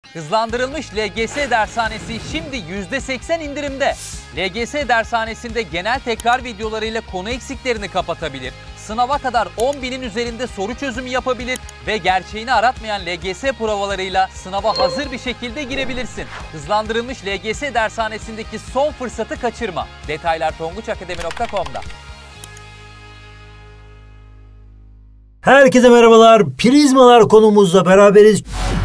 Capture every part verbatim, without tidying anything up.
Hızlandırılmış L G S dershanesi şimdi yüzde seksen indirimde. L G S dershanesinde genel tekrar videolarıyla konu eksiklerini kapatabilir, sınava kadar on binin üzerinde soru çözümü yapabilir ve gerçeğini aratmayan L G S provalarıyla sınava hazır bir şekilde girebilirsin. Hızlandırılmış L G S dershanesindeki son fırsatı kaçırma. Detaylar tonguç akademi nokta com'da. Herkese merhabalar. Prizmalar konumuzla beraberiz.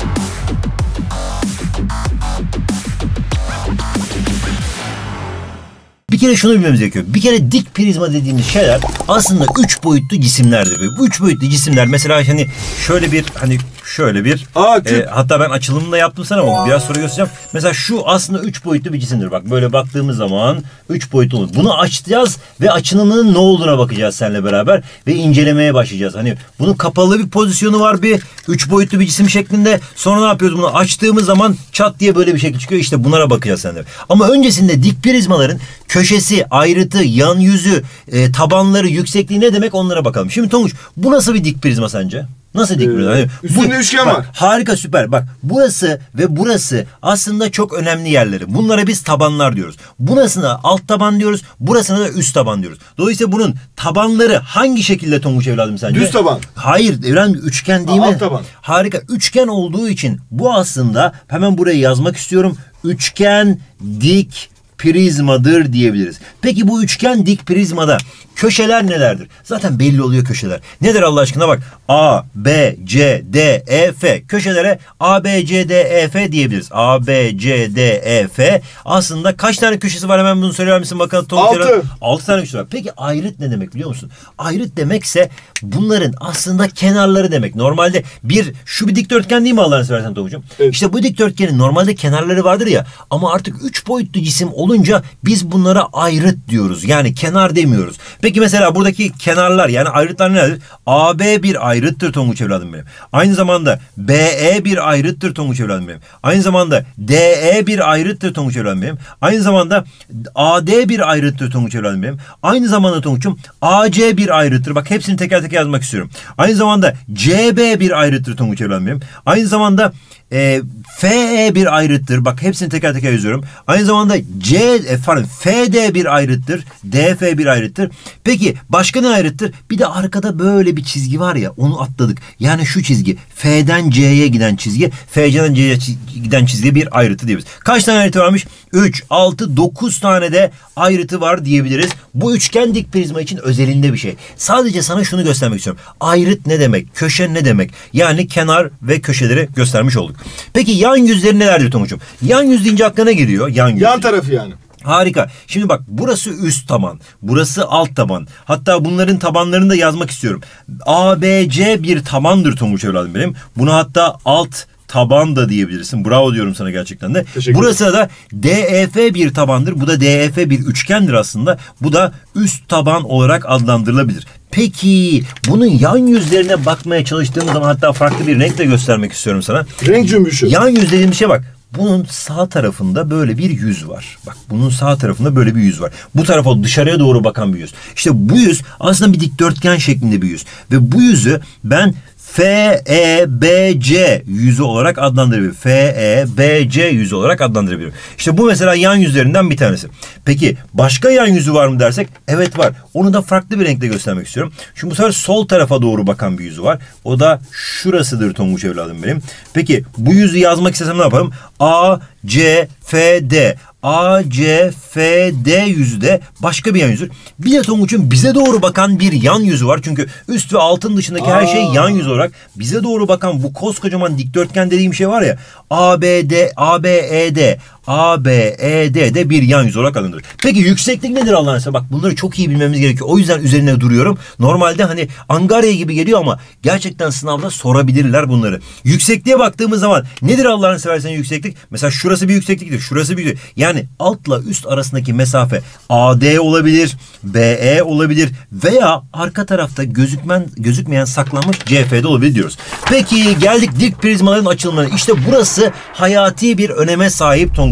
Bir kere şunu bilmemiz gerekiyor. Bir kere dik prizma dediğimiz şeyler aslında üç boyutlu cisimlerdir. Bu üç boyutlu cisimler mesela hani şöyle bir hani şöyle bir Aa, e, hatta ben açılımını da yaptım sana ama biraz sonra göstereceğim. Mesela şu aslında üç boyutlu bir cisimdir. Bak böyle baktığımız zaman üç boyutlu olur. Bunu açacağız ve açılımının ne olduğuna bakacağız seninle beraber ve incelemeye başlayacağız. Hani bunun kapalı bir pozisyonu var, bir üç boyutlu bir cisim şeklinde. Sonra ne yapıyoruz? Bunu açtığımız zaman çat diye böyle bir şekil çıkıyor. İşte bunlara bakacağız seninle. Ama öncesinde dik prizmaların köşesi, ayrıtı, yan yüzü, e, tabanları, yüksekliği ne demek onlara bakalım. Şimdi Tonguç, bu nasıl bir dik prizma sence? Nasıl dik prizma? Ee, üstünde üçgen bak, var. Harika, süper. Bak burası ve burası aslında çok önemli yerleri. Bunlara biz tabanlar diyoruz. Burasına alt taban diyoruz. Burasına da üst taban diyoruz. Dolayısıyla bunun tabanları hangi şekilde Tonguç evladım sence? Düz taban. Hayır evladım, üçgen değil ha, mi? Alt taban. Harika. Üçgen olduğu için bu aslında, hemen buraya yazmak istiyorum. Üçgen dik prizmadır diyebiliriz. Peki bu üçgen dik prizmada köşeler nelerdir? Zaten belli oluyor köşeler. Nedir Allah aşkına? Bak A, B, C, D, E, F. Köşelere A, B, C, D, E, F diyebiliriz. A, B, C, D, E, F. Aslında kaç tane köşesi var, hemen bunu söyler misin bakalım? Altı. Altı tane köşesi var. Peki ayrıt ne demek biliyor musun? Ayrıt demekse bunların aslında kenarları demek. Normalde bir, şu bir dikdörtgen değil mi Allah'ını seversen Tonguç'um? Evet. İşte bu dikdörtgenin normalde kenarları vardır ya, ama artık üç boyutlu cisim olunca biz bunlara ayrıt diyoruz. Yani kenar demiyoruz. Peki mesela buradaki kenarlar, yani ayrıtlar nelerdir? A B bir ayrıttır Tonguç evladım benim. Aynı zamanda B E bir ayrıttır Tonguç evladım benim. Aynı zamanda D E bir ayrıttır Tonguç evladım benim. Aynı zamanda A D bir ayrıttır Tonguç evladım benim. Aynı zamanda Tonguç'um A C bir ayrıttır. Bak hepsini teker teker yazmak istiyorum. Aynı zamanda C B bir ayrıttır Tonguç evladım benim. Aynı zamanda E, F E bir ayrıttır. Bak hepsini teker teker yazıyorum. Aynı zamanda C, e, pardon, F D bir ayrıttır. D F bir ayrıttır. Peki başka ne ayrıttır? Bir de arkada böyle bir çizgi var ya, onu atladık. Yani şu çizgi F'den C'ye giden çizgi, F C'den C'ye giden çizgi bir ayrıtı diyebiliriz. Kaç tane ayrıtı varmış? üç, altı, dokuz tane de ayrıtı var diyebiliriz. Bu üçgen dik prizma için özelinde bir şey. Sadece sana şunu göstermek istiyorum. Ayrıt ne demek? Köşe ne demek? Yani kenar ve köşeleri göstermiş olduk. Peki yan yüzleri nelerdir Tonguç'um? Yan yüz deyince aklına geliyor. Yan yüz. Yan tarafı yani. Harika. Şimdi bak burası üst taban. Burası alt taban. Hatta bunların tabanlarını da yazmak istiyorum. A B C bir tabandır Tonguç evladım benim. Bunu hatta alt taban da diyebilirsin. Bravo diyorum sana gerçekten de. Burası da D E F bir tabandır. Bu da D E F bir üçgendir aslında. Bu da üst taban olarak adlandırılabilir. Peki bunun yan yüzlerine bakmaya çalıştığımız zaman, hatta farklı bir renkle göstermek istiyorum sana. Renk cümbüşü. Yan yüz dediğim bir şey bak. Bunun sağ tarafında böyle bir yüz var. Bak bunun sağ tarafında böyle bir yüz var. Bu tarafa dışarıya doğru bakan bir yüz. İşte bu yüz aslında bir dikdörtgen şeklinde bir yüz. Ve bu yüzü ben F E B C yüzü olarak adlandırabilirim. F E B C yüzü olarak adlandırabilirim. İşte bu mesela yan yüzlerinden bir tanesi. Peki başka yan yüzü var mı dersek? Evet var. Onu da farklı bir renkle göstermek istiyorum. Şimdi bu sefer sol tarafa doğru bakan bir yüzü var. O da şurasıdır Tonguç evladım benim. Peki bu yüzü yazmak istesem ne yapalım? A C F D. A C F D yüzü de başka bir yan yüzü. Bir de Tonguç'un bize doğru bakan bir yan yüzü var. Çünkü üst ve altın dışındaki Aa. her şey yan yüz olarak bize doğru bakan bu koskocaman dikdörtgen dediğim şey var ya. A B D, A B E D, A B E D de bir yan yüz olarak alınır. Peki yükseklik nedir Allah'ın izniyle? Bak bunları çok iyi bilmemiz gerekiyor. O yüzden üzerine duruyorum. Normalde hani angarya gibi geliyor ama gerçekten sınavda sorabilirler bunları. Yüksekliğe baktığımız zaman nedir Allah'ını seversen yükseklik? Mesela şurası bir yüksekliktir. Şurası bir, yani altla üst arasındaki mesafe A D olabilir, B E olabilir veya arka tarafta gözükmen, gözükmeyen saklanmış C F D olabilir diyoruz. Peki geldik dik prizmaların açılımlarına. İşte burası hayati bir öneme sahip Tonguç.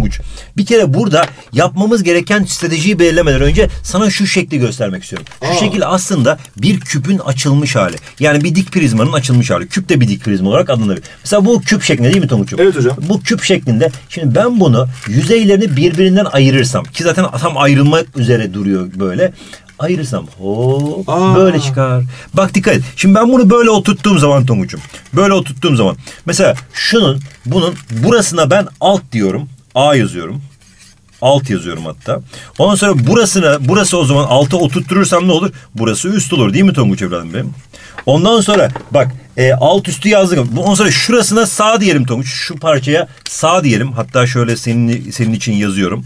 Tonguç? Bir kere burada yapmamız gereken stratejiyi belirlemeden önce sana şu şekli göstermek istiyorum. Şu Aa. şekil aslında bir küpün açılmış hali. Yani bir dik prizmanın açılmış hali. Küp de bir dik prizma olarak adlandırılıyor. Mesela bu küp şeklinde değil mi Tonguç'um? Evet hocam. Bu küp şeklinde. Şimdi ben bunu yüzeylerini birbirinden ayırırsam ki zaten tam ayrılmak üzere duruyor böyle. Ayırırsam hop Aa. böyle çıkar. Bak dikkat et. Şimdi ben bunu böyle oturttuğum zaman Tonguç'um. Böyle oturttuğum zaman. Mesela şunun bunun burasına ben alt diyorum. A yazıyorum. Alt yazıyorum hatta. Ondan sonra burasına burası o zaman alta oturtturursam ne olur? Burası üst olur değil mi Tonguç evladım benim? Ondan sonra bak e, alt üstü yazdık. Ondan sonra şurasına sağ diyelim Tonguç. Şu parçaya sağ diyelim. Hatta şöyle senin senin için yazıyorum.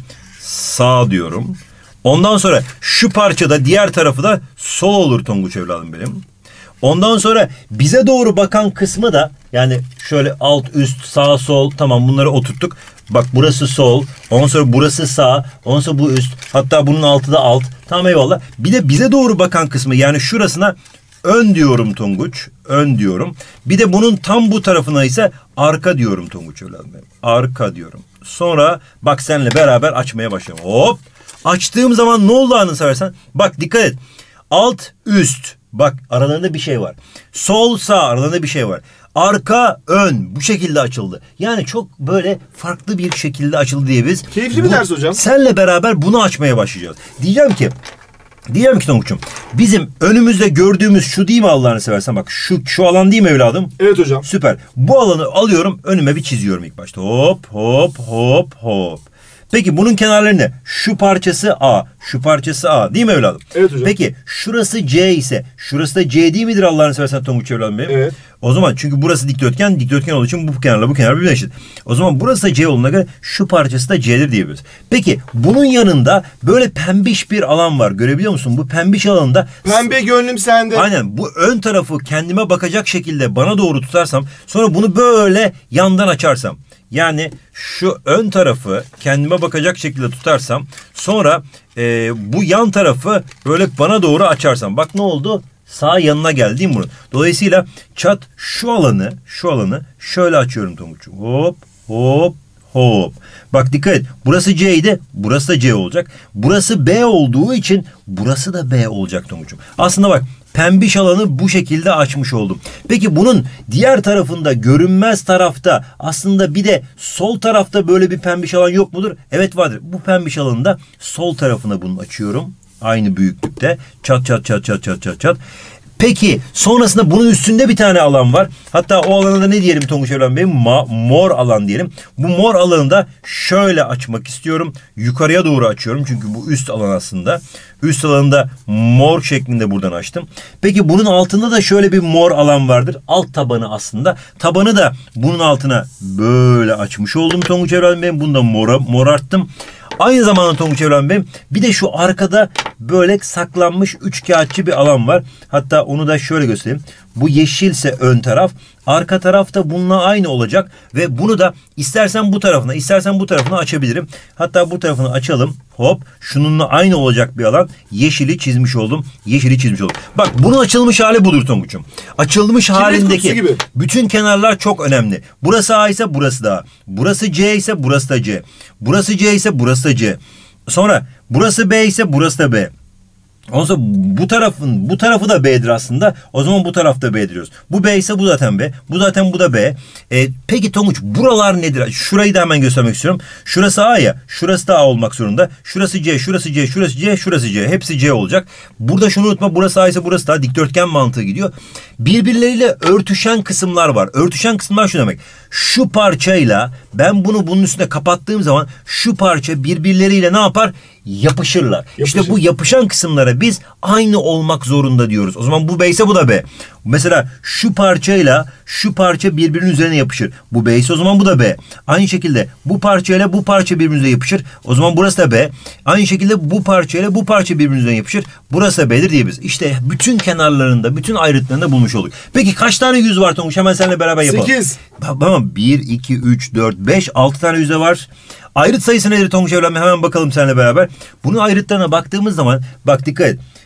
Sağ diyorum. Ondan sonra şu parçada diğer tarafı da sol olur Tonguç evladım benim. Ondan sonra bize doğru bakan kısmı da yani şöyle alt üst sağ sol tamam bunları oturttuk. Bak burası sol, ondan sonra burası sağ, ondan sonra bu üst, hatta bunun altı da alt. Tamam eyvallah. Bir de bize doğru bakan kısmı yani şurasına ön diyorum Tonguç, ön diyorum. Bir de bunun tam bu tarafına ise arka diyorum Tonguç evladım benim. Arka diyorum. Sonra bak seninle beraber açmaya başlayalım. Hop! Açtığım zaman ne oldu anı seversen? Bak dikkat et. Alt, üst. Bak aralarında bir şey var. Sol, sağ aralarında bir şey var. Arka, ön bu şekilde açıldı. Yani çok böyle farklı bir şekilde açıldı diye biz. Keyifli bir ders hocam. Senle beraber bunu açmaya başlayacağız. Diyeceğim ki, diyeceğim ki Tonguç'um, bizim önümüzde gördüğümüz şu değil mi Allah'ını seversen? Bak şu şu alan değil mi evladım? Evet hocam. Süper. Bu alanı alıyorum, önüme bir çiziyorum ilk başta. Hop, hop, hop, hop. Peki bunun kenarları ne? Şu parçası A, şu parçası A değil mi evladım? Evet hocam. Peki şurası C ise şurası da C değil midir Allah'ını seversen Tonguç evladım benim? Evet. O zaman çünkü burası dikdörtgen, dikdörtgen olduğu için bu kenarla bu kenar birbirine eşit. O zaman burası da C olduğuna göre şu parçası da C'dir diyebiliriz. Peki bunun yanında böyle pembiş bir alan var. Görebiliyor musun? Bu pembiş alanda... Pembe gönlüm sende. Aynen bu ön tarafı kendime bakacak şekilde bana doğru tutarsam sonra bunu böyle yandan açarsam. Yani şu ön tarafı kendime bakacak şekilde tutarsam sonra e, bu yan tarafı böyle bana doğru açarsam. Bak ne oldu? Sağ yanına geldi değil mi bunun? Dolayısıyla çat şu alanı şu alanı şöyle açıyorum Tonguç'um. Hop hop hop. Bak dikkat et. Burası C'ydi. Burası da C olacak. Burası B olduğu için burası da B olacak Tonguç'um. Aslında bak pembiş alanı bu şekilde açmış oldum. Peki bunun diğer tarafında görünmez tarafta aslında bir de sol tarafta böyle bir pembiş alan yok mudur? Evet vardır. Bu pembiş alanında sol tarafına bunu açıyorum. Aynı büyüklükte. Çat çat çat çat çat çat çat. Peki sonrasında bunun üstünde bir tane alan var. Hatta o alana da ne diyelim Tonguç evladım benim? Ma- mor alan diyelim. Bu mor alanı da şöyle açmak istiyorum. Yukarıya doğru açıyorum. Çünkü bu üst alan aslında. Üst alanında mor şeklinde buradan açtım. Peki bunun altında da şöyle bir mor alan vardır. Alt tabanı aslında. Tabanı da bunun altına böyle açmış oldum Tonguç evladım benim. Bunu da mora, morarttım. Aynı zamanda Tonguç evladım benim bir de şu arkada böyle saklanmış üçkağıtçı bir alan var. Hatta onu da şöyle göstereyim. Bu yeşilse ön taraf, arka taraf da bununla aynı olacak ve bunu da istersen bu tarafına, istersen bu tarafına açabilirim. Hatta bu tarafını açalım. Hop, şununla aynı olacak bir alan. Yeşili çizmiş oldum. Yeşili çizmiş oldum. Bak bunun açılmış hali budur Tonguç'um. Açılmış Kibrit halindeki kutusu gibi. bütün kenarlar çok önemli. Burası A ise burası da A. Burası C ise burası da C. Burası C ise burası da C. Sonra burası B ise burası da B. Ondan sonra bu tarafın bu tarafı da B'dir aslında. O zaman bu tarafta B diyoruz. Bu B ise bu zaten B. Bu zaten bu da B. E, peki Tonguç buralar nedir? Şurayı da hemen göstermek istiyorum. Şurası A ya. Şurası da A olmak zorunda. Şurası C, şurası C, şurası C, şurası C. Hepsi C olacak. Burada şunu unutma. Burası A ise burası da dikdörtgen mantığı gidiyor. Birbirleriyle örtüşen kısımlar var. Örtüşen kısımlar şu demek. Şu parçayla ben bunu bunun üstüne kapattığım zaman şu parça birbirleriyle ne yapar? Yapışırlar. Yapışır. İşte bu yapışan kısımlara biz aynı olmak zorunda diyoruz. O zaman bu B ise bu da B. Mesela şu parçayla şu parça birbirinin üzerine yapışır. Bu B ise o zaman bu da B. Aynı şekilde bu parçayla bu parça birbirine yapışır. O zaman burası da B. Aynı şekilde bu parçayla bu parça birbirine yapışır. Burası da B'dir diyebiliriz. İşte bütün kenarlarında, bütün ayrıtlarında bulmuş olduk. Peki kaç tane yüz var Tonguç? Hemen seninle beraber yapalım. sekiz. Tamam. bir, iki, üç, dört, beş, altı tane yüze var. Ayrıt sayısı nedir Tonguç evladım? Hemen bakalım seninle beraber. Bunun ayrıtlarına baktığımız zaman bak dikkat et.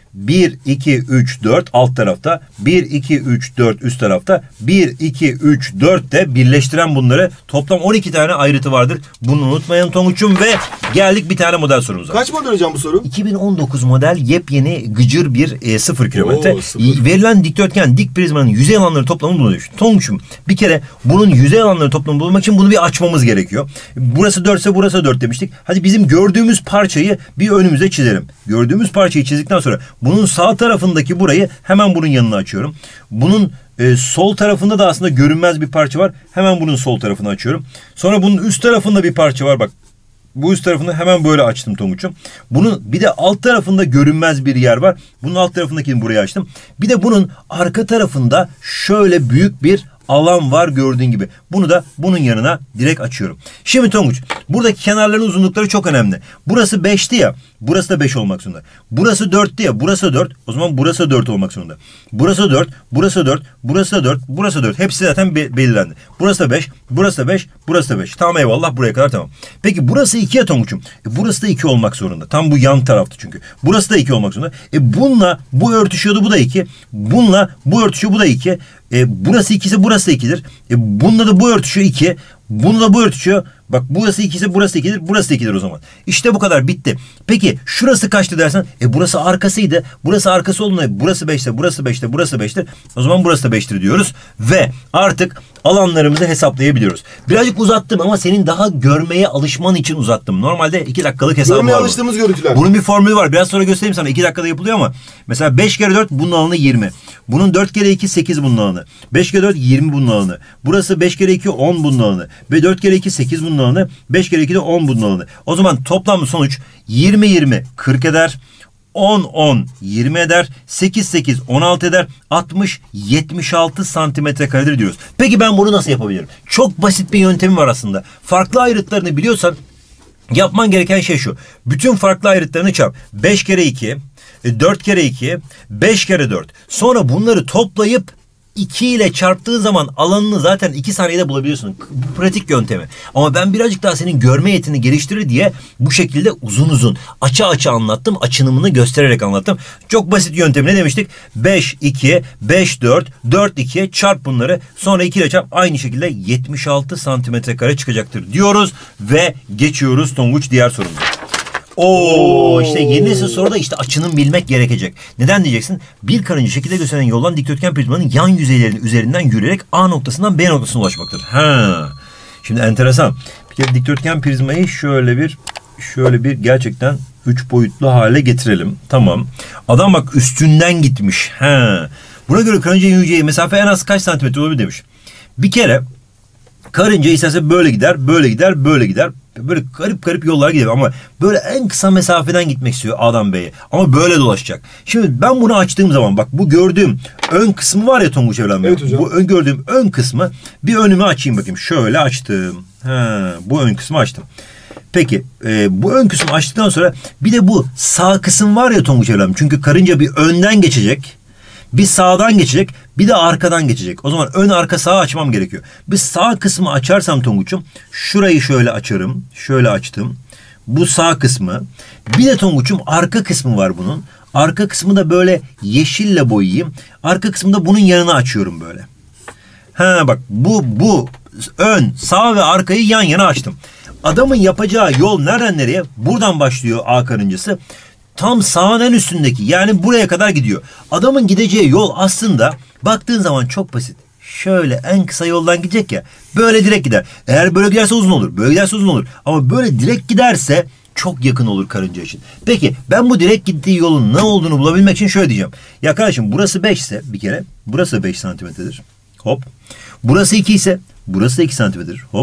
bir, iki, üç, dört alt tarafta. bir, iki, üç, dört üst tarafta. bir, iki, üç, dört de birleştiren bunları toplam on iki tane ayrıtı vardır. Bunu unutmayın Tonguç'um ve geldik bir tane model sorumuza. Kaç model hocam bu soru? iki bin on dokuz model yepyeni gıcır bir e, sıfır kilometre. Oo, sıfır. Verilen dikdörtgen dik prizmanın yüzey alanları toplamını bulunuyor. Tonguç'um bir kere bunun yüzey alanları toplamını bulmak için bunu bir açmamız gerekiyor. Burası dört ise burası dört demiştik. Hadi bizim gördüğümüz parçayı bir önümüze çizelim. Gördüğümüz parçayı çizdikten sonra bunun sağ tarafındaki burayı hemen bunun yanına açıyorum. Bunun e, sol tarafında da aslında görünmez bir parça var. Hemen bunun sol tarafını açıyorum. Sonra bunun üst tarafında bir parça var bak. Bu üst tarafını hemen böyle açtım Tonguç'um. Bunun bir de alt tarafında görünmez bir yer var. Bunun alt tarafındakini buraya açtım. Bir de bunun arka tarafında şöyle büyük bir alan var gördüğün gibi. Bunu da bunun yanına direkt açıyorum. Şimdi Tonguç, buradaki kenarların uzunlukları çok önemli. Burası beşti ya, burası da beş olmak zorunda. Burası dörttü ya, burası dört. O zaman burası dört olmak zorunda. Burası dört, burası dört, burası da dört, burası dört. Hepsi zaten be belirlendi. Burası da beş, burası da beş, burası da beş. Tamam eyvallah, buraya kadar tamam. Peki burası iki ya Tonguç'um. E, burası da iki olmak zorunda. Tam bu yan taraftı çünkü. Burası da iki olmak zorunda. E bununla bu örtüşüyordu, bu da iki. Bununla bu örtüşüyor, bu da iki. E, burası ikisi, burası da ikidir. E, bununla da bu örtüşüyor iki. Bunu da bu örtüşüyor. Bak burası ikisi, burası ikidir, burası da ikidir o zaman. İşte bu kadar, bitti. Peki şurası kaçtı dersen? E burası arkasıydı. Burası arkası olduğunda burası beşte, burası beşte, burası beştir. O zaman burası da beştir diyoruz. Ve artık alanlarımızı hesaplayabiliyoruz. Birazcık uzattım ama senin daha görmeye alışman için uzattım. Normalde iki dakikalık hesabı var. Görmeye alıştığımız görüntüler. Bunun bir formülü var. Biraz sonra göstereyim sana. iki dakikada yapılıyor ama. Mesela beş kere dört bunun alanı yirmi. Bunun dört kere iki sekiz bunun alanı. beş kere dört yirmi bunun alanı. Burası beş kere iki on bunun alanı. Ve dört kere iki sekiz bunun alanı. beş kere iki de on bunun alanı. O zaman toplam sonuç yirmi yirmi kırk eder. on on yirmi eder. sekiz sekiz on altı eder. altmış yetmiş altı santimetre karedir diyoruz. Peki ben bunu nasıl yapabilirim? Çok basit bir yöntemi var aslında. Farklı ayrıtlarını biliyorsan yapman gereken şey şu. Bütün farklı ayrıtlarını çarp. beş kere iki, dört kere iki, beş kere dört. Sonra bunları toplayıp iki ile çarptığın zaman alanını zaten iki saniyede bulabiliyorsun. Bu pratik yöntemi. Ama ben birazcık daha senin görme yetini geliştirir diye bu şekilde uzun uzun açı açı anlattım. Açınımını göstererek anlattım. Çok basit yöntemi ne demiştik? beş iki, beş dört, dört iki çarp bunları. Sonra iki ile çarp, aynı şekilde yetmiş altı santimetre kare çıkacaktır diyoruz. Ve geçiyoruz Tonguç diğer sorumuza. Oo, işte yeni nesil soruda işte açının bilmek gerekecek. Neden diyeceksin? Bir karınca şekilde gösteren yoldan dikdörtgen prizmanın yan yüzeylerinin üzerinden yürüyerek A noktasından B noktasına ulaşmaktadır. Ha. Şimdi enteresan. Bir kere dikdörtgen prizmayı şöyle bir şöyle bir gerçekten üç boyutlu hale getirelim. Tamam. Adam bak üstünden gitmiş. Ha. Buna göre karıncanın yürüyeceği mesafe en az kaç santimetre olabilir demiş. Bir kere karınca isterse böyle gider, böyle gider, böyle gider. Böyle garip garip yollar gidiyor ama böyle en kısa mesafeden gitmek istiyor A'dan B'ye. Ama böyle dolaşacak. Şimdi ben bunu açtığım zaman bak bu gördüğüm ön kısmı var ya Tonguç Evren Bey. Evet hocam. Bu ön gördüğüm ön kısmı bir önüme açayım bakayım. Şöyle açtım. Ha, bu ön kısmı açtım. Peki e, bu ön kısmı açtıktan sonra bir de bu sağ kısım var ya Tonguç Evren. Çünkü karınca bir önden geçecek. Bir sağdan geçecek, bir de arkadan geçecek. O zaman ön arka sağ açmam gerekiyor. Bir sağ kısmı açarsam Tonguç'um, şurayı şöyle açarım. Şöyle açtım. Bu sağ kısmı. Bir de Tonguç'um arka kısmı var bunun. Arka kısmı da böyle yeşille boyayayım. Arka kısmı da bunun yanına açıyorum böyle. Ha bak bu bu ön, sağ ve arkayı yan yana açtım. Adamın yapacağı yol nereden nereye? Buradan başlıyor A karıncası. Tam sağın en üstündeki, yani buraya kadar gidiyor. Adamın gideceği yol aslında baktığın zaman çok basit. Şöyle en kısa yoldan gidecek ya. Böyle direkt gider. Eğer böyle giderse uzun olur. Böyle giderse uzun olur. Ama böyle direkt giderse çok yakın olur karınca için. Peki ben bu direkt gittiği yolun ne olduğunu bulabilmek için şöyle diyeceğim. Ya kardeşim burası beş ise bir kere burası beş santimetredir. Hop. Burası iki ise burası da iki santimetredir. Hop.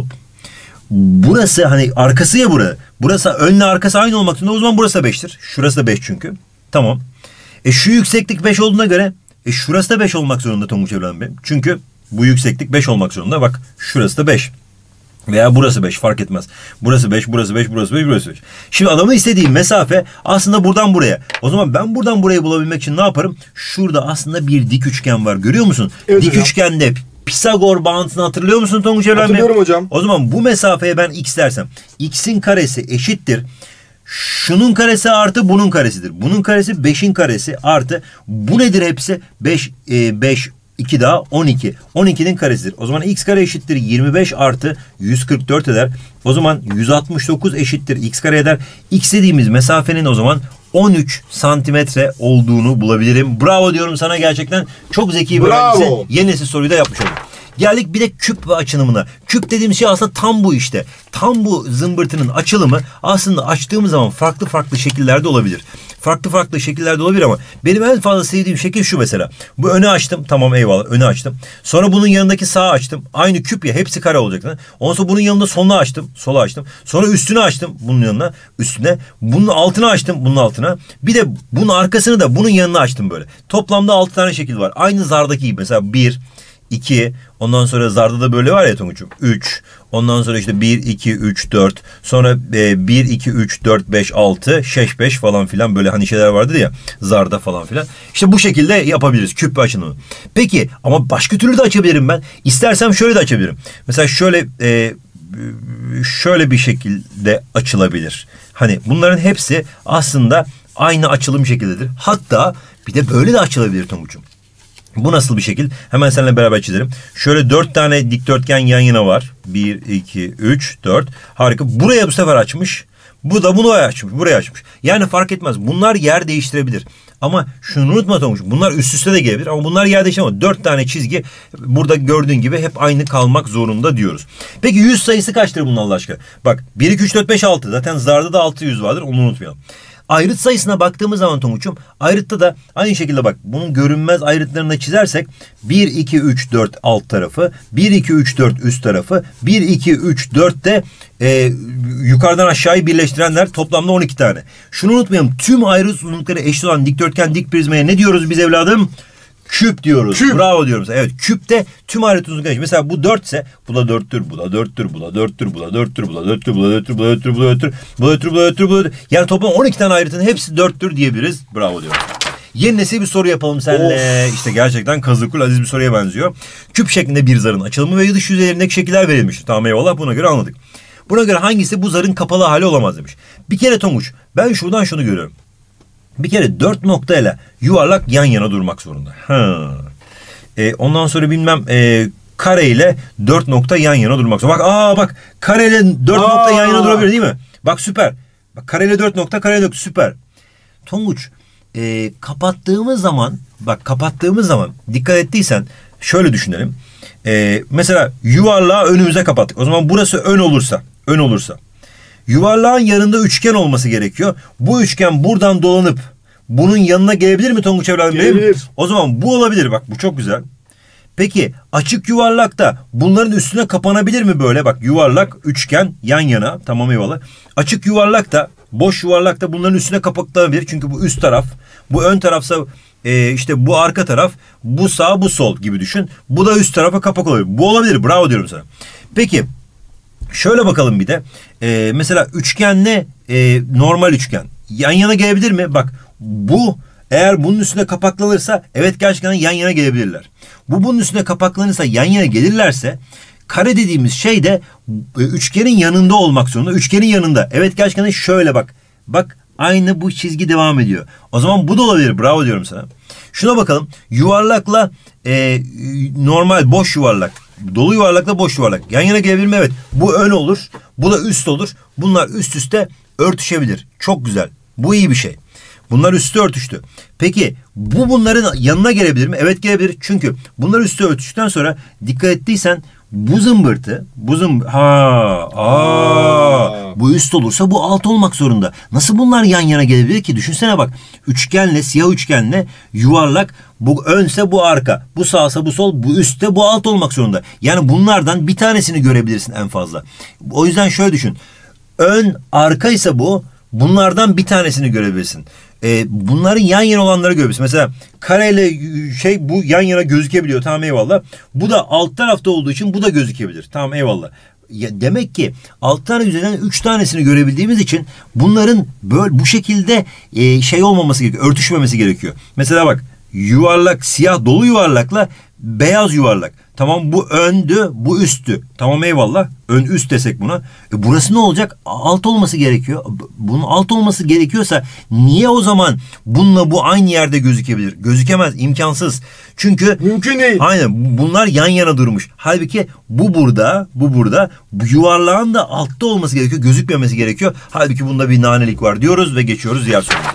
Burası hani arkası ya burası. Burası önle arkası aynı olmak zorunda. O zaman burası da beştir. Şurası da beş çünkü. Tamam. E şu yükseklik beş olduğuna göre e şurası da beş olmak zorunda Tonguç Evren Bey. Çünkü bu yükseklik beş olmak zorunda. Bak şurası da beş. Veya burası beş fark etmez. Burası beş, burası beş, burası beş, burası beş. Şimdi adamın istediği mesafe aslında buradan buraya. O zaman ben buradan burayı bulabilmek için ne yaparım? Şurada aslında bir dik üçgen var. Görüyor musun? Evet, dik hocam. Pisagor Pisagor bağıntısını hatırlıyor musun Tonguç Evren Bey? Hatırlıyorum hocam. O zaman bu mesafeye ben x dersem x'in karesi eşittir. Şunun karesi artı bunun karesidir. Bunun karesi beşin karesi artı. Bu nedir hepsi? beş, e, beş, iki daha on iki. on ikinin karesidir. O zaman x kare eşittir yirmi beş artı yüz kırk dört eder. O zaman yüz altmış dokuz eşittir x kare eder. X dediğimiz mesafenin o zaman on üç santimetre olduğunu bulabilirim. Bravo diyorum sana, gerçekten çok zeki bir öğrencisi. Yeni nesil soruyu da yapmış olduk. Geldik bir de küp ve açılımına. Küp dediğimiz şey aslında tam bu işte. Tam bu zımbırtının açılımı aslında açtığımız zaman farklı farklı şekillerde olabilir. Farklı farklı şekillerde olabilir ama benim en fazla sevdiğim şekil şu mesela. Bu önü açtım, tamam eyvallah, önü açtım. Sonra bunun yanındaki sağı açtım. Aynı küp ya, hepsi kare olacak. Ondan sonra bunun yanında solunu açtım, sola açtım. Sonra üstünü açtım bunun yanına, üstüne. Bunun altını açtım, bunun altına. Bir de bunun arkasını da bunun yanına açtım böyle. Toplamda altı tane şekil var. Aynı zardaki gibi mesela bir, iki, ondan sonra zarda da böyle var ya Tonguç'um. üç, ondan sonra işte bir, iki, üç, dört, sonra e, bir, iki, üç, dört, beş, altı, şeş, beş falan filan böyle hani şeyler vardır ya zarda falan filan. İşte bu şekilde yapabiliriz küp açılımı. Peki ama başka türlü de açabilirim ben. İstersem şöyle de açabilirim. Mesela şöyle e, şöyle bir şekilde açılabilir. Hani bunların hepsi aslında aynı açılım şekildedir. Hatta bir de böyle de açılabilir Tonguç'um. Bu nasıl bir şekil? Hemen seninle beraber çizelim. Şöyle dört tane dikdörtgen yan yana var. Bir, iki, üç, dört. Harika. Buraya bu sefer açmış. Bu da bunu açmış. Buraya açmış. Yani fark etmez. Bunlar yer değiştirebilir. Ama şunu unutma Tonguç. Bunlar üst üste de gelebilir. Ama bunlar yer değiştiremez. Dört tane çizgi burada gördüğün gibi hep aynı kalmak zorunda diyoruz. Peki yüz sayısı kaçtır bunun Allah aşkına? Bak bir, iki, üç, dört, beş, altı. Zaten zarda da altı yüz vardır. Onu unutmayalım. Ayrıt sayısına baktığımız zaman Tonguç'um, ayrıtta da aynı şekilde bak bunun görünmez ayrıtlarını da çizersek bir, iki, üç, dört alt tarafı, bir, iki, üç, dört üst tarafı, bir, iki, üç, dört de e, yukarıdan aşağıyı birleştirenler toplamda on iki tane. Şunu unutmayalım, tüm ayrıt uzunlukları eşit olan dikdörtgen dik prizmaya ne diyoruz biz evladım? Küp diyoruz. Küp. Bravo diyorum sana. Evet, küpte tüm ayrıt uzunlukları eşit. Mesela bu dört ise bu da dörttür, bu da dörttür, bu da dörttür, bu da dörttür, bu da dörttür, bu da dörttür, bu da dörttür, bu da dörttür, bu da dörttür, bu da dörttür, bu da dörttür. Yani toplam on iki tane ayrıtın hepsi dörttür diyebiliriz. Bravo diyorum. Yeni nesil bir soru yapalım seninle. Of. İşte gerçekten kazıklı aziz bir soruya benziyor. Küp şeklinde bir zarın açılımı ve dış yüzeylerindeki şekiller verilmiş. Tamam eyvallah, buna göre anladık. Buna göre hangisi bu zarın kapalı hali olamaz demiş. Bir kere Tonguç, ben şuradan şunu görüyorum. Bir kere dört nokta ile yuvarlak yan yana durmak zorunda. Ha. E, ondan sonra bilmem e, kare ile dört nokta yan yana durmak zorunda. Bak aa bak kare ile dört nokta yan yana durabilir değil mi? Bak süper. Bak kare ile dört nokta, kare ile dört süper. Tonguç e, kapattığımız zaman bak kapattığımız zaman dikkat ettiysen şöyle düşünelim. E, mesela yuvarlağı önümüze kapattık. O zaman burası ön olursa ön olursa yuvarlağın yanında üçgen olması gerekiyor. Bu üçgen buradan dolanıp bunun yanına gelebilir mi Tonguç evladım? Gelebilir. O zaman bu olabilir. Bak bu çok güzel. Peki açık yuvarlakta bunların üstüne kapanabilir mi böyle? Bak yuvarlak, üçgen yan yana. Tamam eyvallah. Açık yuvarlakta, boş yuvarlakta bunların üstüne kapatılabilir. Çünkü bu üst taraf. Bu ön tarafsa e, işte bu arka taraf. Bu sağ, bu sol gibi düşün. Bu da üst tarafa kapak olabilir. Bu olabilir. Bravo diyorum sana. Peki şöyle bakalım bir de. E, mesela üçgenle e, normal üçgen yan yana gelebilir mi? Bak bu eğer bunun üstüne kapaklanırsa evet gerçekten yan yana gelebilirler. Bu bunun üstüne kapaklanırsa yan yana gelirlerse kare dediğimiz şey de e, üçgenin yanında olmak zorunda. Üçgenin yanında. Evet gerçekten şöyle bak. Bak aynı bu çizgi devam ediyor. O zaman bu da olabilir. Bravo diyorum sana. Şuna bakalım. Yuvarlakla e, normal boş yuvarlak. Dolu yuvarlakla boş yuvarlak. Yan yana gelebilir mi? Evet. Bu ön olur. Bu da üst olur. Bunlar üst üste örtüşebilir. Çok güzel. Bu iyi bir şey. Bunlar üstü örtüştü. Peki bu bunların yanına gelebilir mi? Evet gelebilir. Çünkü bunlar üstü örtüştükten sonra dikkat ettiysen bu zımbırtı, bu zımbırtı, ha, aa, bu üst olursa bu alt olmak zorunda. Nasıl bunlar yan yana gelebilir ki? Düşünsene bak. Üçgenle, siyah üçgenle yuvarlak, bu önse bu arka, bu sağsa bu sol, bu üstte bu alt olmak zorunda. Yani bunlardan bir tanesini görebilirsin en fazla. O yüzden şöyle düşün. Ön, arkaysa bu, bunlardan bir tanesini görebilirsin. Ee, bunların yan yana olanları görebilirsin. Mesela kareyle şey bu yan yana gözükebiliyor. Tamam eyvallah. Bu da alt tarafta olduğu için bu da gözükebilir. Tamam eyvallah. Ya demek ki alt tane yüzeyden üç tanesini görebildiğimiz için bunların böyle bu şekilde e, şey olmaması gerekiyor. Örtüşmemesi gerekiyor. Mesela bak yuvarlak, siyah dolu yuvarlakla beyaz yuvarlak. Tamam, bu öndü, bu üsttü. Tamam, eyvallah. Ön üst desek buna. E burası ne olacak? Alt olması gerekiyor. Bunun alt olması gerekiyorsa niye o zaman bununla bu aynı yerde gözükebilir? Gözükemez, imkansız. Çünkü mümkün değil. Aynen, bunlar yan yana durmuş. Halbuki bu burada, bu burada. Bu yuvarlağın da altta olması gerekiyor. Gözükmemesi gerekiyor. Halbuki bunda bir nanelik var diyoruz ve geçiyoruz diğer sorumuza.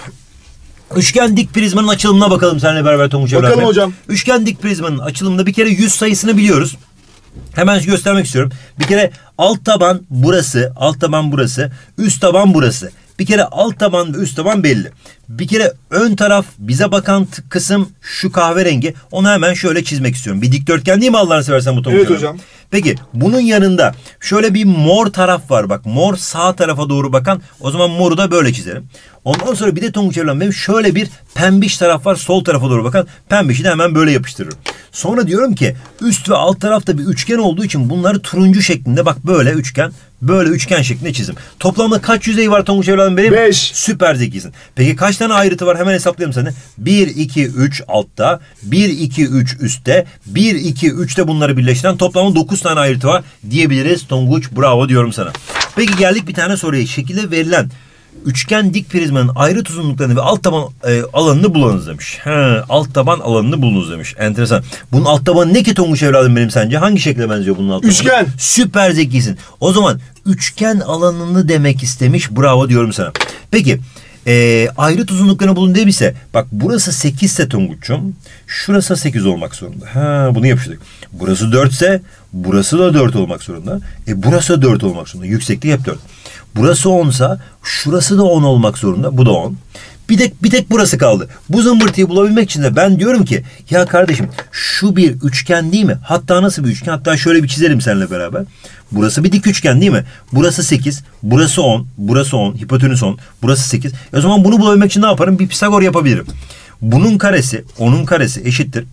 Üçgen dik prizmanın açılımına bakalım seninle beraber Tonguç Evren. Bakalım hocam. Üçgen dik prizmanın açılımında bir kere yüz sayısını biliyoruz. Hemen göstermek istiyorum. Bir kere alt taban burası, alt taban burası, üst taban burası. Bir kere alt taban ve üst taban belli. Bir kere ön taraf bize bakan kısım şu kahverengi. Onu hemen şöyle çizmek istiyorum. Bir dikdörtgen değil mi Allah'ını seversen bu Tonguç Evet Evren? hocam. Peki bunun yanında şöyle bir mor taraf var. Bak, mor sağ tarafa doğru bakan. O zaman moru da böyle çizerim. Ondan sonra bir de Tonguç Evren benim şöyle bir pembiş taraf var. Sol tarafa doğru bakan. Pembişi de hemen böyle yapıştırırım. Sonra diyorum ki üst ve alt tarafta bir üçgen olduğu için bunları turuncu şeklinde, bak böyle üçgen, böyle üçgen şeklinde çizim. Toplamda kaç yüzey var Tonguç Evren benim? beş. Süper zekisin. Peki kaç tane ayrıtı var? Hemen hesaplayalım seni. bir, iki, üç altta, bir, iki, üç üstte, bir, iki, üçte bunları birleştiren toplamda dokuz tane ayrıtı var diyebiliriz. Tonguç, bravo diyorum sana. Peki geldik bir tane soruya. Şekilde verilen üçgen dik prizmanın ayrıt uzunluklarını ve alt taban e, alanını bulunuz demiş. He, alt taban alanını bulunuz demiş. Enteresan. Bunun alt tabanı ne ki Tonguç evladım benim sence? Hangi şekle benziyor bunun alt tabanı? Üçgen. Süper zekisin. O zaman üçgen alanını demek istemiş. Bravo diyorum sana. Peki e, ayrıt uzunluklarını bulun demişse, bak burası sekiz ise Tonguç'um, şurası sekiz olmak zorunda. Ha, bunu yapıştırdık. Burası dört ise burası da dört olmak zorunda. E burası da dört olmak zorunda. Yükseklik hep dört. Burası onsa şurası da on olmak zorunda. Bu da on. Bir tek, bir tek burası kaldı. Bu zımbırtıyı bulabilmek için de ben diyorum ki ya kardeşim şu bir üçgen değil mi? Hatta nasıl bir üçgen? Hatta şöyle bir çizelim seninle beraber. Burası bir dik üçgen değil mi? Burası sekiz, burası on, burası on, hipotenüs on, burası sekiz. E o zaman bunu bulabilmek için ne yaparım? Bir Pisagor yapabilirim. Bunun karesi, onun karesi eşittir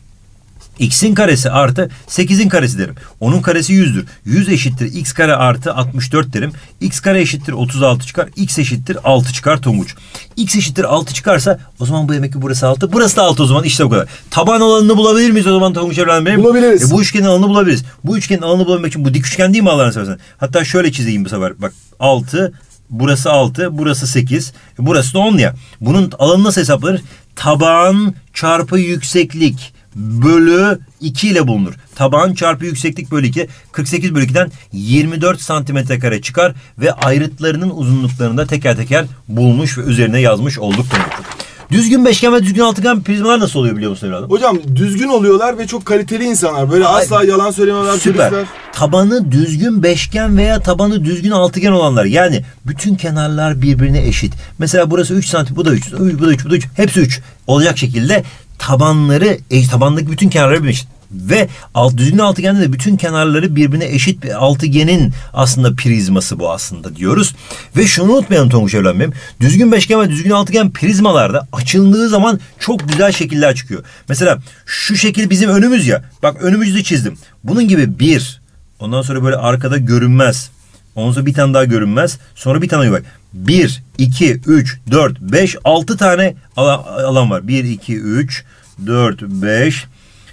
x'in karesi artı sekizin karesi derim. Onun karesi yüzdür. yüz eşittir x kare artı altmış dört derim. X kare eşittir otuz altı çıkar. X eşittir altı çıkar Tonguç. X eşittir altı çıkarsa o zaman bu demek ki burası altı. Burası da altı o zaman. İşte bu kadar. Taban alanını bulabilir miyiz o zaman Tonguç evladım benim? Bulabiliriz. E, bu üçgenin alanını bulabiliriz. Bu üçgenin alanını bulabilmek için bu dik üçgen değil mi Allah'ını seversen? Hatta şöyle çizeyim bu sefer. Bak altı, burası altı, burası sekiz. E, burası da on ya. Bunun alanı nasıl hesaplanır? Taban çarpı yükseklik bölü iki ile bulunur. Taban çarpı yükseklik bölü iki. kırk sekiz bölü ikiden yirmi dört santimetre kare çıkar ve ayrıtlarının uzunluklarını da teker teker bulmuş ve üzerine yazmış olduk. Düzgün beşgen ve düzgün altıgen prizmalar nasıl oluyor biliyor musun evladım? Hocam düzgün oluyorlar ve çok kaliteli insanlar. Böyle Ay, asla yalan söylemiyorlar. Süper. Turistler. Tabanı düzgün beşgen veya tabanı düzgün altıgen olanlar. Yani bütün kenarlar birbirine eşit. Mesela burası üç santim, bu da üç, bu da üç, bu da üç. Hepsi üç olacak şekilde tabanları, e, tabandaki bütün kenarları birbirine eşit. Ve alt, düzgün altıgende de bütün kenarları birbirine eşit bir altıgenin aslında prizması bu aslında diyoruz. Ve şunu unutmayalım Tonguç evladım benim. Düzgün beşgen ve düzgün altıgen prizmalarda açıldığı zaman çok güzel şekiller çıkıyor. Mesela şu şekil bizim önümüz ya. Bak önümüzü çizdim. Bunun gibi bir. Ondan sonra böyle arkada görünmez. Ondan sonra bir tane daha görünmez. Sonra bir tane yuvarlak. bir, iki, üç, dört, beş, altı tane alan var. bir, iki, üç, dört, beş,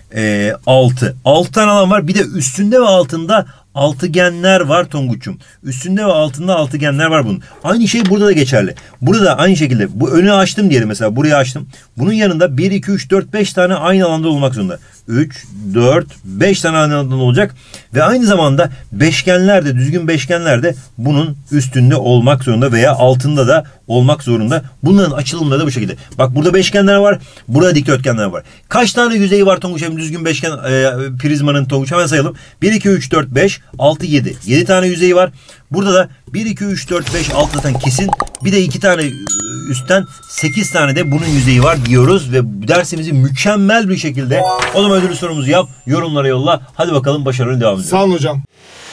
altı. altı tane alan var. Bir de üstünde ve altında altıgenler var Tonguç'um. Üstünde ve altında altıgenler var bunun. Aynı şey burada da geçerli. Burada da aynı şekilde bu önü açtım diyelim mesela. Burayı açtım. Bunun yanında bir, iki, üç, dört, beş tane aynı alanda olmak zorunda. üç, dört, beş tane aynı alanda olacak. Ve aynı zamanda beşgenler de, düzgün beşgenler de bunun üstünde olmak zorunda veya altında da olmak zorunda. Bunların açılımları da bu şekilde. Bak burada beşgenler var. Burada dikdörtgenler var. Kaç tane yüzeyi var Tonguç? Hem düzgün beşgen e, prizmanın Tonguç. Hemen sayalım. bir, iki, üç, dört, beş, altı, yedi. yedi tane yüzeyi var. Burada da bir, iki, üç, dört, beş, altı tane kesin. Bir de iki tane üstten sekiz tane de bunun yüzeyi var diyoruz. Ve dersimizi mükemmel bir şekilde o zaman ödül sorumuzu yap. Yorumlara yolla. Hadi bakalım başarılı devam edelim. Sağ olun hocam.